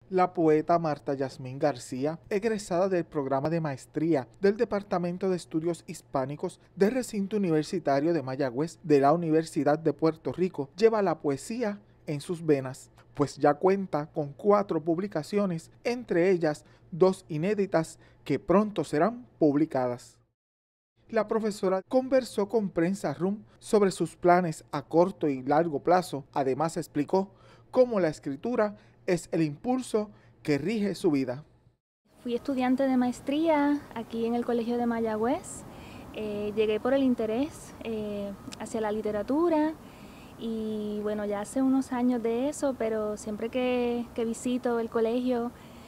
La poeta Marta Yasmín García, egresada del programa de maestría del Departamento de Estudios Hispánicos del Recinto Universitario de Mayagüez de la Universidad de Puerto Rico, lleva la poesía en sus venas, pues ya cuenta con 4 publicaciones, entre ellas 2 inéditas que pronto serán publicadas. La profesora conversó con Prensa Room sobre sus planes a corto y largo plazo. Además explicó cómo la escritura es el impulso que rige su vida. Fui estudiante de maestría aquí en el Colegio de Mayagüez. Llegué por el interés hacia la literatura y bueno, ya hace unos años de eso, pero siempre que visito el colegio,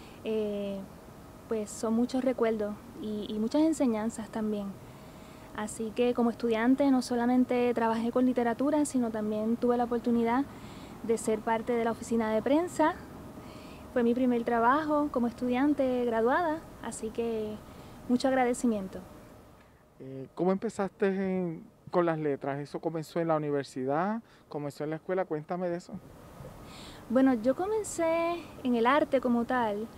pues son muchos recuerdos y muchas enseñanzas también. Así que como estudiante no solamente trabajé con literatura, sino también tuve la oportunidad de ser parte de la oficina de prensa. Fue mi primer trabajo como estudiante graduada, así que mucho agradecimiento. ¿Cómo empezaste con las letras? ¿Eso comenzó en la universidad? ¿Comenzó en la escuela? Cuéntame de eso. Bueno, yo comencé en el arte como tal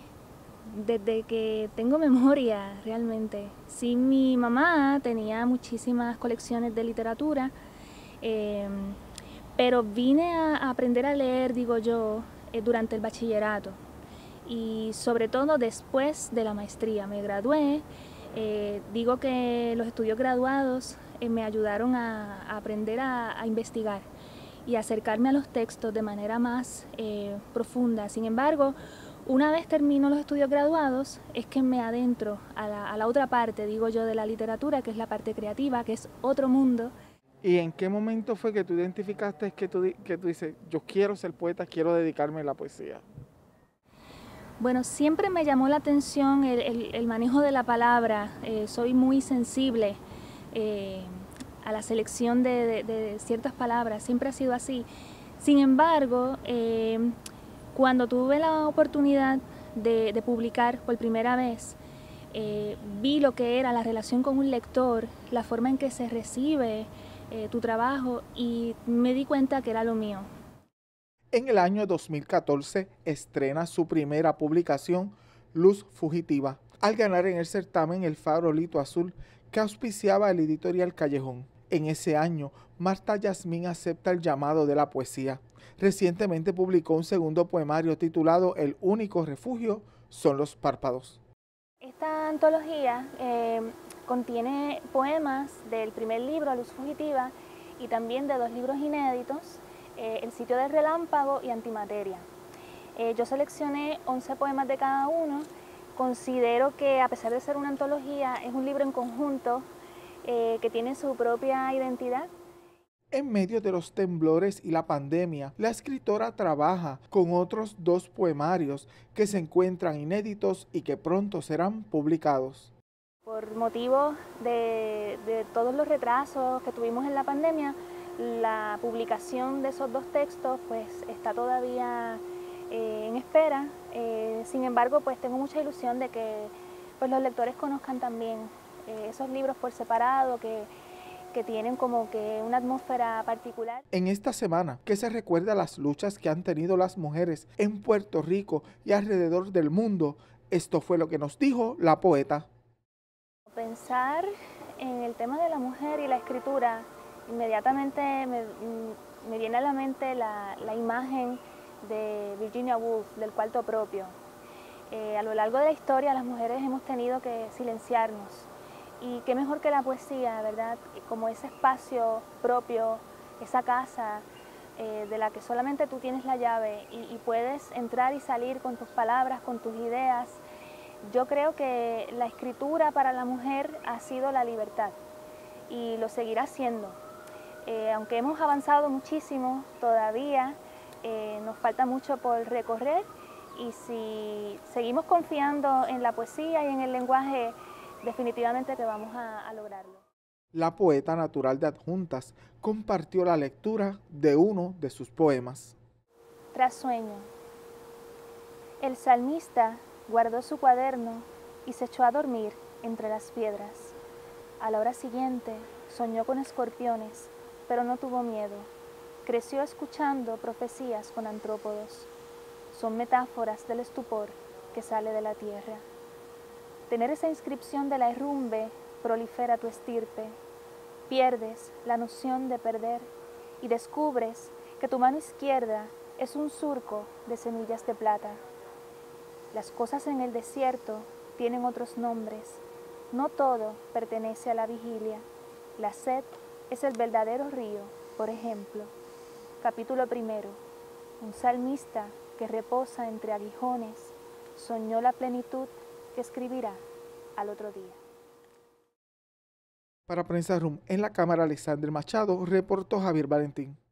desde que tengo memoria realmente. Sí, mi mamá tenía muchísimas colecciones de literatura, eh, pero vine a aprender a leer, digo yo, durante el bachillerato y sobre todo después de la maestría. Me gradué, digo que los estudios graduados me ayudaron a aprender a investigar y acercarme a los textos de manera más profunda. Sin embargo, una vez termino los estudios graduados, es que me adentro a la otra parte, digo yo, de la literatura, que es la parte creativa, que es otro mundo. ¿Y en qué momento fue que tú identificaste que tú dices, yo quiero ser poeta, quiero dedicarme a la poesía? Bueno, siempre me llamó la atención el manejo de la palabra. Soy muy sensible eh, a la selección de ciertas palabras, siempre ha sido así. Sin embargo, cuando tuve la oportunidad de publicar por primera vez, vi lo que era la relación con un lector, la forma en que se recibe tu trabajo y me di cuenta que era lo mío. En el año 2014 estrena su primera publicación, Luz Fugitiva, al ganar en el certamen el Farolito Azul que auspiciaba el editorial Callejón. En ese año, Marta Yasmín acepta el llamado de la poesía. Recientemente publicó un segundo poemario titulado El único refugio son los párpados. Esta antología contiene poemas del primer libro, Luz Fugitiva, y también de 2 libros inéditos, El sitio del relámpago y Antimateria. Yo seleccioné 11 poemas de cada uno. Considero que a pesar de ser una antología, es un libro en conjunto que tiene su propia identidad. En medio de los temblores y la pandemia, la escritora trabaja con otros 2 poemarios que se encuentran inéditos y que pronto serán publicados. Por motivo de todos los retrasos que tuvimos en la pandemia, la publicación de esos 2 textos pues está todavía en espera. Sin embargo, pues tengo mucha ilusión de que pues, los lectores conozcan también esos libros por separado, que tienen como que una atmósfera particular. En esta semana que se recuerda las luchas que han tenido las mujeres en Puerto Rico y alrededor del mundo, esto fue lo que nos dijo la poeta. Pensar en el tema de la mujer y la escritura, inmediatamente me viene a la mente la imagen de Virginia Woolf, del cuarto propio. A lo largo de la historia las mujeres hemos tenido que silenciarnos y qué mejor que la poesía, ¿verdad? Como ese espacio propio, esa casa de la que solamente tú tienes la llave y puedes entrar y salir con tus palabras, con tus ideas. Yo creo que la escritura para la mujer ha sido la libertad y lo seguirá siendo. Aunque hemos avanzado muchísimo, todavía nos falta mucho por recorrer y si seguimos confiando en la poesía y en el lenguaje, definitivamente que vamos a lograrlo. La poeta natural de Adjuntas compartió la lectura de uno de sus poemas. Tras sueño, el salmista guardó su cuaderno y se echó a dormir entre las piedras. A la hora siguiente soñó con escorpiones, pero no tuvo miedo. Creció escuchando profecías con antrópodos. son metáforas del estupor que sale de la tierra. Tener esa inscripción de la herrumbe prolifera tu estirpe. Pierdes la noción de perder y descubres que tu mano izquierda es un surco de semillas de plata. Las cosas en el desierto tienen otros nombres. No todo pertenece a la vigilia. La sed es el verdadero río, por ejemplo. Capítulo 1. Un salmista que reposa entre aguijones soñó la plenitud que escribirá al otro día. Para Prensa Room en la Cámara, Alexander Machado, reportó Javier Valentín.